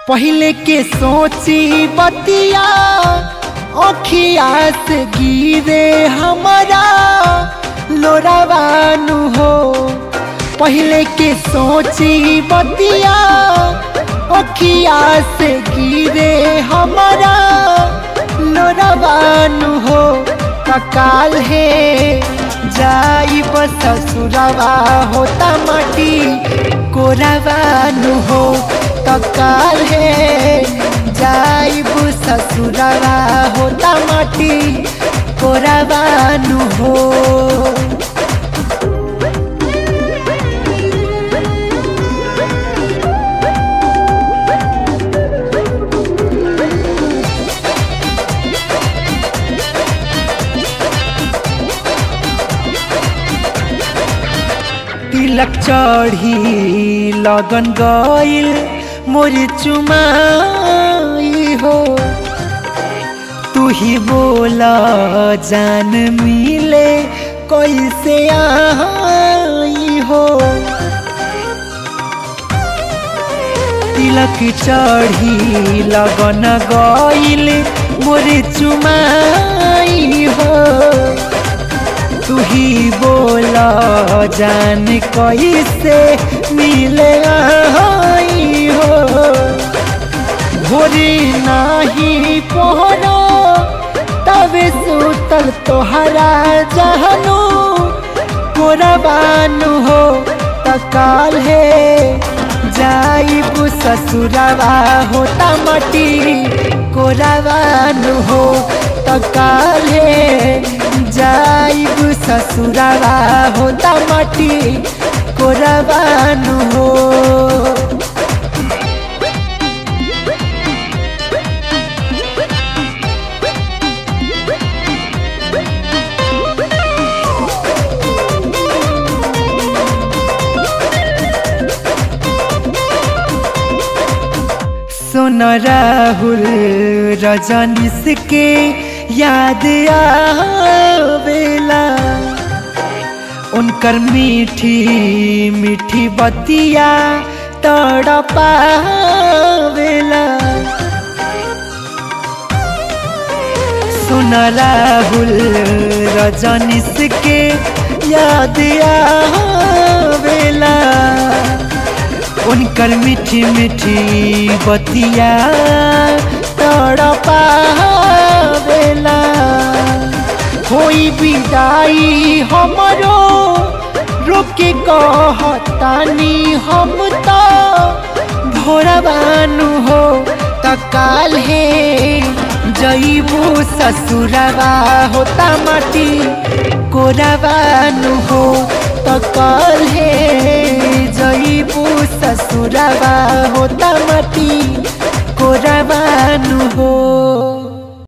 पहले के सोची बतिया अखिया से गिरे हमारा लोरावानु हो। पहले के सोची बतिया अखिया से गिरे हमारा लोरावानु हो। ककाल है जाइब ससुरवा होता माटी कोरावानु हो। ककाल है जाइब ससुरवा होता माटी कोरावानु हो। तिलक चढ़ी लगन गइल मोरी चुमाई हो। तू ही बोला जान मिले कैसे आई हो। तिलक चढ़ी लगन गइल मोरी चुमाई हो। तू ही बोला जान कैसे मिले आई हो। भोरी नाही पहनो तबे सुतल तोहरा जहनु कोरावानु हो। तकाल है जाइब ससुरवा होता माटी कोरावानु हो। तकाल है जाइब ससुरवा होता माटी कोरावानु हो। सुन राहुल रजनीश के याद आवेला। उनकर मीठी मीठी बतिया तड़पावेला। सुन राहुल रजनीश के याद आवेला। उनकर मीठी मीठी बतिया तड़पावेला। होई विदाई हमरो रोके कहतानी हम तो भोरवानु हो। तकाल है जइबू ससुरवा होता माटी कोरावानु हो। तकाल है जइबू ससुरवा होता माटी कोरावानु हो।